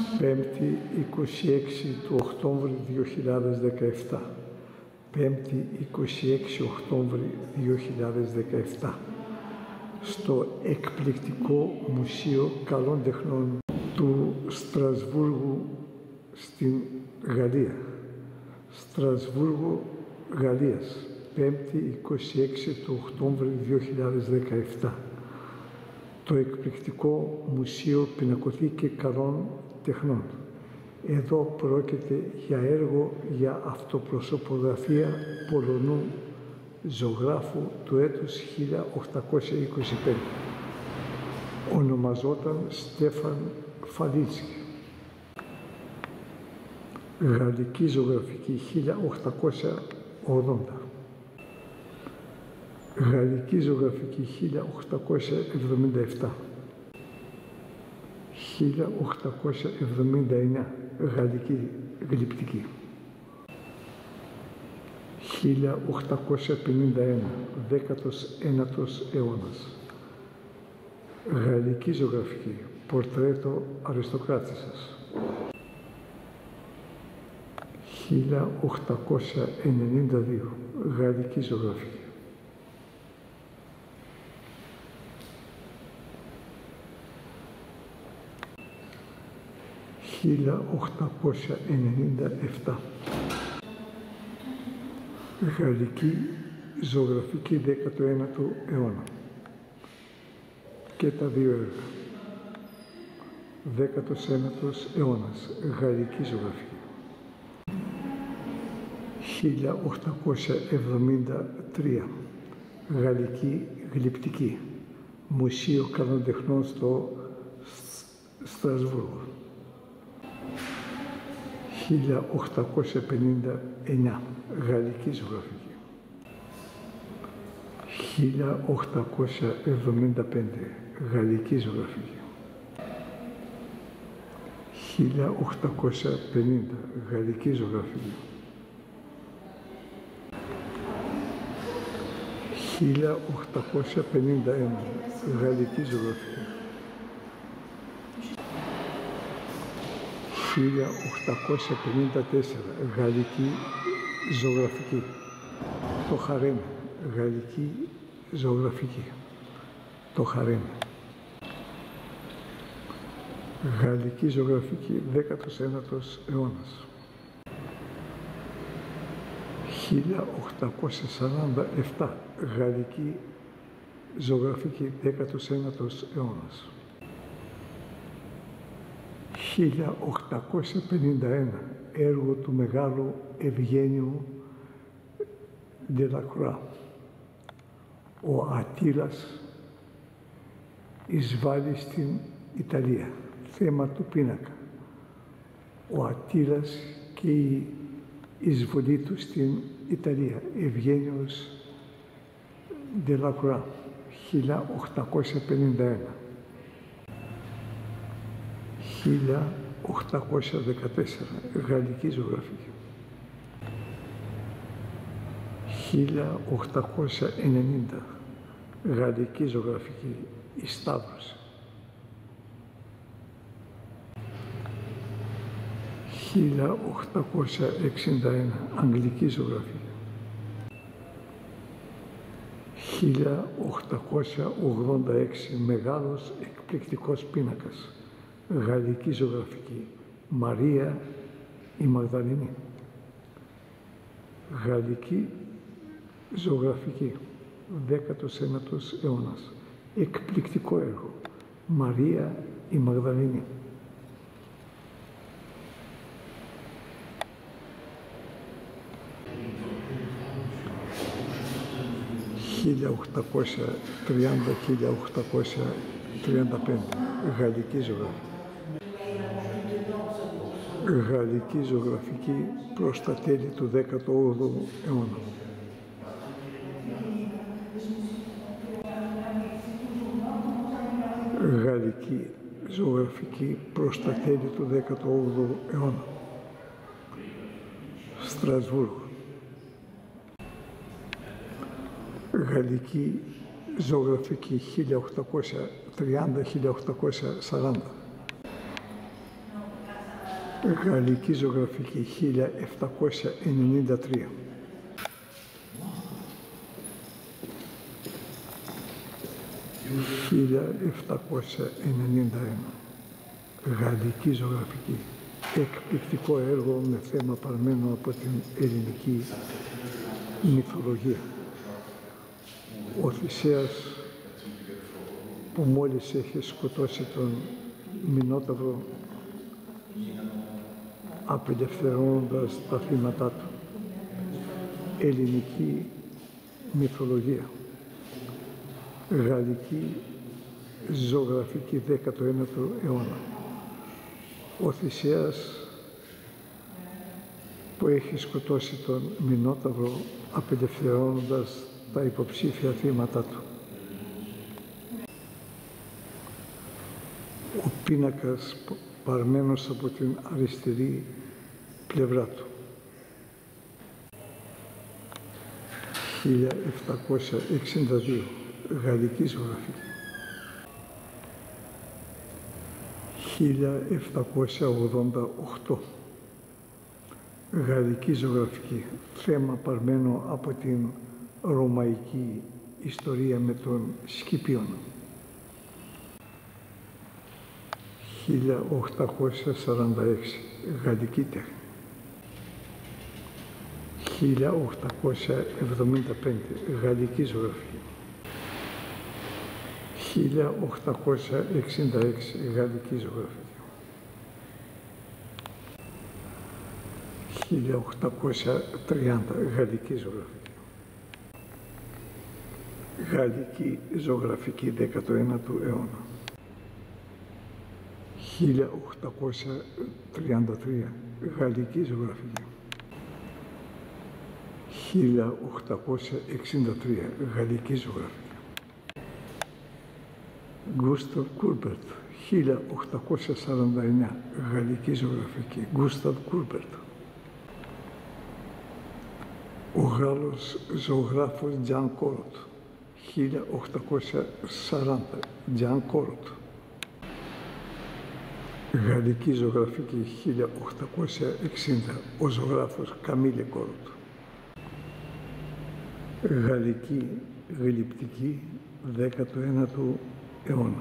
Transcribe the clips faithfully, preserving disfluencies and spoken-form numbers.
Πέμπτη, είκοσι έξι του Οκτώβρη δύο χιλιάδες δεκαεπτά. Πέμπτη, είκοσι έξι Οκτώβρη δύο χιλιάδες δεκαεπτά. Στο εκπληκτικό Μουσείο Καλών Τεχνών του Στρασβούργου στην Γαλλία. Στρασβούργο, Γαλλίας. Πέμπτη, είκοσι έξι του Οκτώβρη δύο χιλιάδες δεκαεπτά. Το εκπληκτικό Μουσείο Πινακοθήκη Καλών Τεχνών. Εδώ πρόκειται για έργο για αυτοπροσωπογραφία Πολωνού ζωγράφου του έτους χίλια οκτακόσια είκοσι πέντε. Ονομαζόταν Στέφαν Φαλίτσκι. Γαλλική ζωγραφική χίλια οκτακόσια ογδόντα. Γαλλική ζωγραφική χίλια οκτακόσια εβδομήντα επτά. χίλια οκτακόσια εβδομήντα εννέα. Γαλλική γλυπτική. χίλια οκτακόσια πενήντα ένα. δέκατος ένατος αιώνας. Γαλλική ζωγραφική. Πορτρέτο αριστοκράτισσας. χίλια οκτακόσια ενενήντα δύο. Γαλλική ζωγραφική. χίλια οκτακόσια ενενήντα επτά. Γαλλική ζωγραφική δέκατο ένατο αιώνα. Και τα δύο έργα. δέκατος ένατος αιώνας. Γαλλική ζωγραφική. χίλια οκτακόσια εβδομήντα τρία. Γαλλική γλυπτική. Μουσείο Καλών Τεχνών στο Στρασβούργο. χίλια οκτακόσια πενήντα εννέα. Γαλλική ζωγραφική. χίλια οκτακόσια εβδομήντα πέντε. Γαλλική ζωγραφική. χίλια οκτακόσια πενήντα. Γαλλική ζωγραφική. χίλια οκτακόσια πενήντα ένα. Γαλλική ζωγραφική. χίλια οκτακόσια πενήντα τέσσερα. Γαλλική ζωγραφική. Το Χαρέμ. Γαλλική ζωγραφική. Το Χαρέμ. Γαλλική ζωγραφική. δέκατος ένατος αιώνας. χίλια οκτακόσια σαράντα επτά. Γαλλική ζωγραφική. δέκατος ένατος αιώνας. χίλια οκτακόσια πενήντα ένα. Έργο του Μεγάλου Ευγένιου Ντελακρουά. Ο Αττήλας εισβάλλει στην Ιταλία. Θέμα του πίνακα. Ο Αττήλας και η εισβολή του στην Ιταλία. Ευγένιος Ντελακρουά. χίλια οκτακόσια πενήντα ένα. χίλια οκτακόσια δεκατέσσερα. Γαλλική ζωγραφική. χίλια οκτακόσια ενενήντα. Γαλλική ζωγραφική. Η Σταύρωση. χίλια οκτακόσια εξήντα ένα. Αγγλική ζωγραφική. χίλια οκτακόσια ογδόντα έξι. Μεγάλος εκπληκτικός πίνακας. Γαλλική ζωγραφική. Μαρία η Μαγδαληνή. Γαλλική ζωγραφική. δέκατος ένατος αιώνας. Εκπληκτικό έργο. Μαρία η Μαγδαληνή. χίλια οκτακόσια τριάντα με χίλια οκτακόσια τριάντα πέντε. Γαλλική ζωγραφική. Γαλλική ζωγραφική προς τα τέλη του δέκατου όγδοου αιώνα. Γαλλική ζωγραφική προς τα τέλη του δέκατου όγδοου αιώνα. Στρασβούργο. Γαλλική ζωγραφική χίλια οκτακόσια τριάντα με χίλια οκτακόσια σαράντα. Γαλλική ζωγραφική χίλια επτακόσια ενενήντα τρία. χίλια επτακόσια ενενήντα ένα. Γαλλική ζωγραφική. Εκπληκτικό έργο με θέμα παρμένο από την ελληνική μυθολογία. Ο Θησέας που μόλις έχει σκοτώσει τον Μινόταυρο απελευθερώνοντας τα θύματά του. Ελληνική μυθολογία. Γαλλική ζωγραφική δέκατο ένατο αιώνα. Ο Θησέας που έχει σκοτώσει τον Μινόταυρο απελευθερώνοντας τα υποψήφια θύματα του. Ο πίνακας παρμένος από την αριστερή πλευρά του. χίλια επτακόσια εξήντα δύο. Γαλλική ζωγραφική. χίλια επτακόσια ογδόντα οκτώ. Γαλλική ζωγραφική. Θέμα παρμένο από την ρωμαϊκή ιστορία με τον Σκυπίωνα. χίλια οκτακόσια σαράντα έξι. Γαλλική τέχνη. χίλια οκτακόσια εβδομήντα πέντε. Γαλλική ζωγραφική. χίλια οκτακόσια εξήντα έξι. Γαλλική ζωγραφική. χίλια οκτακόσια τριάντα. Γαλλική ζωγραφική. Γαλλική ζωγραφική δέκατο ένατο αιώνα. χίλια οκτακόσια τριάντα τρία. Γαλλική ζωγραφική. χίλια οκτακόσια εξήντα τρία. Γαλλική ζωγραφική. Γκούσταβ Κούρμπερτ. χίλια οκτακόσια σαράντα εννέα. Γαλλική ζωγραφική. Γκούσταβ Κούρμπερτ. Ο Γάλλος ζωγράφος Τζαν Κόροτ. χίλια οκτακόσια σαράντα. Τζαν Κόροτ. Γαλλική ζωγραφική χίλια οκτακόσια εξήντα. Ο ζωγράφος Καμίλε Κόροτ. Γαλλική γλυπτική δέκατο ένατο αιώνα.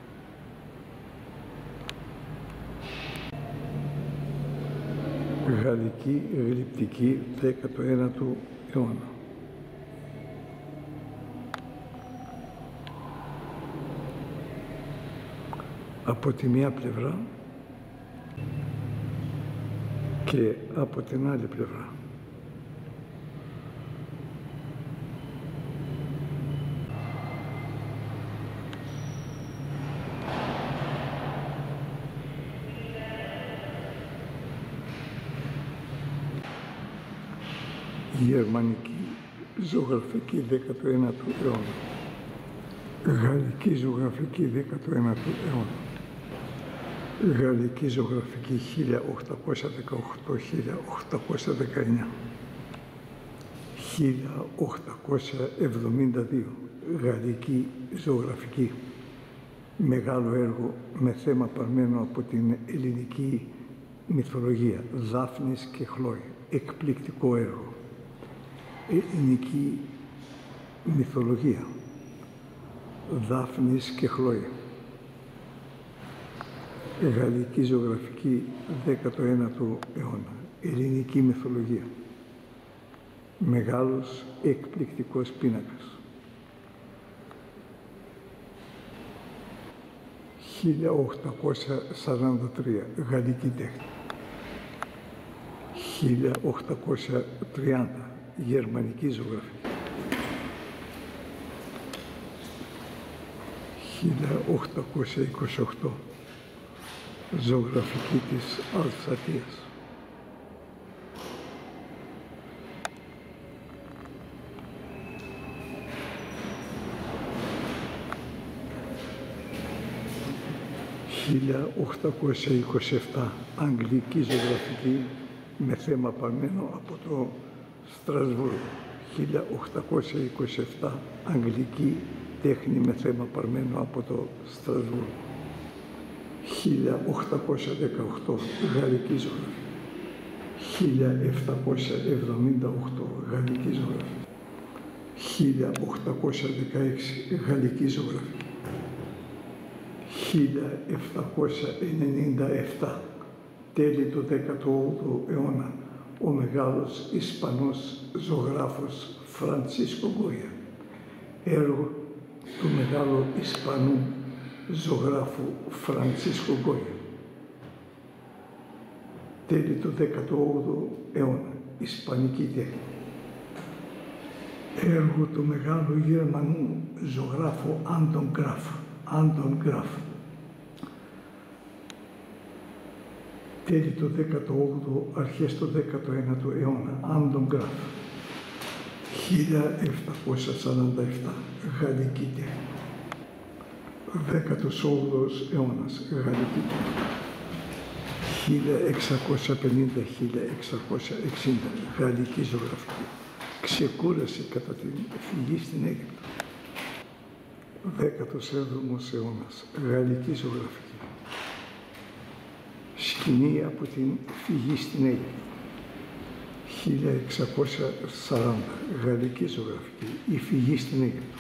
Γαλλική γλυπτική δέκατο ένατο αιώνα. Από τη μία πλευρά και από την άλλη πλευρά. Γερμανική ζωγραφική δέκατο ένατο αιώνα. Γαλλική ζωγραφική δέκατο ένατο αιώνα. Γαλλική ζωγραφική χίλια οκτακόσια δεκαοκτώ με χίλια οκτακόσια δεκαεννέα. χίλια οκτακόσια εβδομήντα δύο. Γαλλική ζωγραφική. Μεγάλο έργο με θέμα παρμένο από την ελληνική μυθολογία. Δάφνης και Χλόη. Εκπληκτικό έργο. Ελληνική μυθολογία. Δάφνης και Χλόη. Γαλλική ζωγραφική δέκατο ένατο αιώνα. Ελληνική μυθολογία. Μεγάλος εκπληκτικός πίνακας. χίλια οκτακόσια σαράντα τρία. Γαλλική τέχνη. χίλια οκτακόσια τριάντα. Γερμανική ζωγραφική. χίλια οκτακόσια είκοσι οκτώ. Ζωγραφική της Αλσατίας. χίλια οκτακόσια είκοσι επτά. Αγγλική ζωγραφική με θέμα παρμένο από το Στρασβούργο. χίλια οκτακόσια είκοσι επτά. Αγγλική τέχνη με θέμα παρμένο από το Στρασβούργο. χίλια οκτακόσια δεκαοκτώ γαλλική ζωγραφική, χίλια επτακόσια εβδομήντα οκτώ γαλλική ζωγραφική, χίλια οκτακόσια δεκαέξι γαλλική ζωγραφική, χίλια επτακόσια ενενήντα επτά τέλη του δέκατου όγδοου αιώνα ο μεγάλος Ισπανός ζωγράφος Φραντσίσκο Γκόια, έργο του μεγάλου Ισπανού ζωγράφου Φραντσίσκο Γκόια. Τέλη του δέκατου όγδοου αιώνα, Ισπανική τέχνη. Έργο του μεγάλου Γερμανού ζωγράφου Άντων Γκράφ. Άντων Γκράφ. Τέλη του δέκατου όγδοου, αρχές του δέκατου ένατου αιώνα, Άντων Γκράφ. χίλια επτακόσια σαράντα επτά, γαλλική τέχνη. δέκατος όγδοος αιώνας, γαλλική τέχνη. χίλια εξακόσια πενήντα με χίλια εξακόσια εξήντα, γαλλική ζωγραφική. Ξεκούραση κατά την φυγή στην Αίγυπτο. δέκατος έβδομος αιώνας, γαλλική ζωγραφική. Σκηνή από την φυγή στην Αίγυπτο. χίλια εξακόσια σαράντα, γαλλική ζωγραφική, η φυγή στην Αίγυπτο.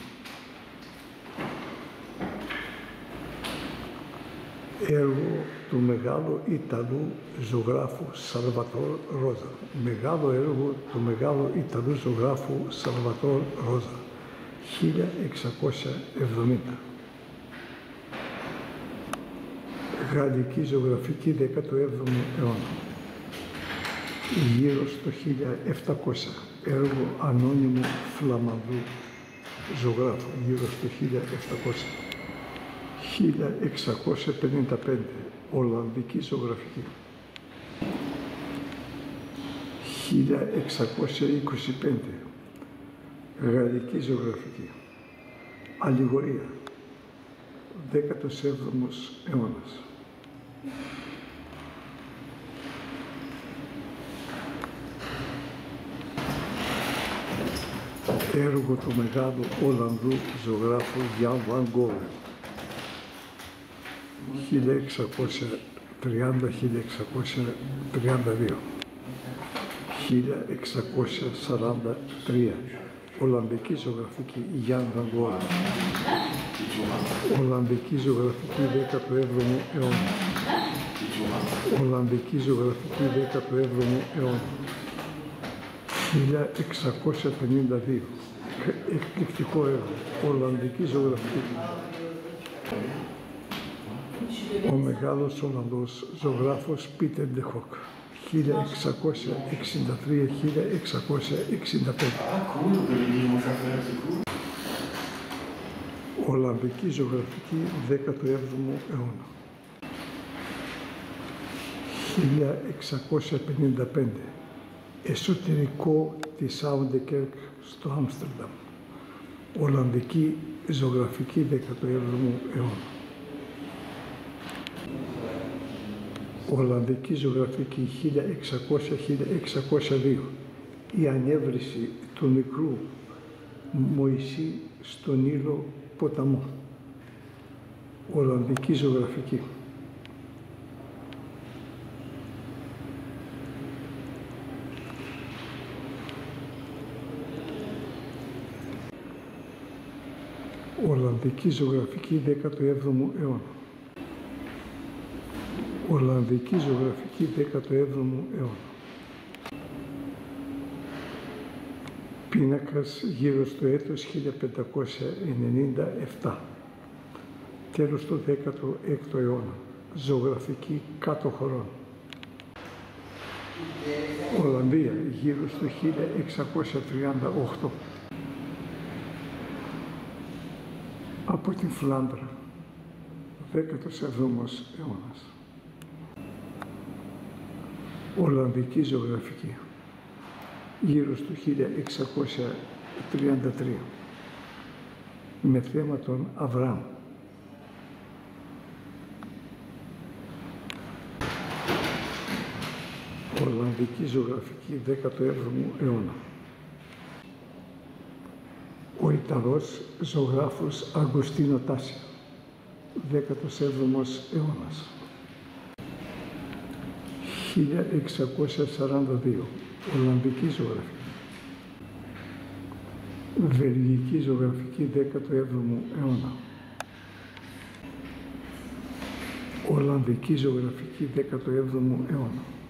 Έργο του μεγάλου Ιταλού ζωγράφου Σαλβατόρ Ρόζα. Μεγάλο έργο του μεγάλου Ιταλού ζωγράφου Σαλβατόρ Ρόζα, χίλια εξακόσια εβδομήντα. Γαλλική ζωγραφική δέκατο έβδομο αιώνα. Γύρω στο χίλια επτακόσια, έργο ανώνυμου Φλαμανδού ζωγράφου, γύρω στο χίλια επτακόσια. χίλια εξακόσια πενήντα πέντε, Ολλανδική ζωγραφική. χίλια εξακόσια είκοσι πέντε, Γαλλική ζωγραφική. Αλληγορία, δέκατος έβδομος αιώνας. Έργο του μεγάλου Ολλανδού ζωγράφου Γιάν Βαν Γκόγκ, χίλια εξακόσια τριάντα με χίλια εξακόσια τριάντα δύο, χίλια εξακόσια σαράντα τρία, Ολλανδική ζωγραφική Γιάν Βαν Γκόγκ. Ολλανδική ζωγραφική δέκατο έβδομο αιώνα. Ολλανδική ζωγραφική δέκατο έβδομο αιώνα. χίλια εξακόσια πενήντα δύο. Εκπληκτικό έργο. Ολλανδική ζωγραφική. Ο μεγάλος Ολλανδός ζωγράφος Πίτερ ντε Χοκ. χίλια εξακόσια εξήντα τρία με χίλια εξακόσια εξήντα πέντε. Ολλανδική ζωγραφική δέκατο έβδομο αιώνα. χίλια εξακόσια πενήντα πέντε. Εσωτερικό της Oudekerk στο Άμστερνταμ. Ολλανδική ζωγραφική δέκατο έβδομο αιώνα. Ολλανδική ζωγραφική χίλια εξακόσια με χίλια εξακόσια δύο. Η ανέβρεση του μικρού Μωυσή στον Ήλο ποταμό. Ολλανδική ζωγραφική. Ολλανδική ζωγραφική δέκατο έβδομο αιώνα. Ολλανδική ζωγραφική δέκατο έβδομο αιώνα. Πίνακας γύρω στο έτος χίλια πεντακόσια ενενήντα επτά. Τέλος του δέκατου έκτου αιώνα. Ζωγραφική κάτω χωρών. Ολλανδία γύρω στο χίλια εξακόσια τριάντα οκτώ. Από την Φλάνδρα, δέκατος εβδόμος αιώνας. Ολλανδική ζωγραφική, γύρω στο χίλια εξακόσια τριάντα τρία, με θέμα τον Αβραάμ. Ολλανδική ζωγραφική δέκατο έβδομο αιώνα. Ο Ιταλός ζωγράφος Αγκουστίνο Τάσιο, δέκατος έβδομος αιώνας. χίλια εξακόσια σαράντα δύο, Ολλανδική ζωγραφική. Βελγική ζωγραφική δέκατο έβδομο αιώνα. Ολλανδική ζωγραφική δέκατο έβδομο αιώνα.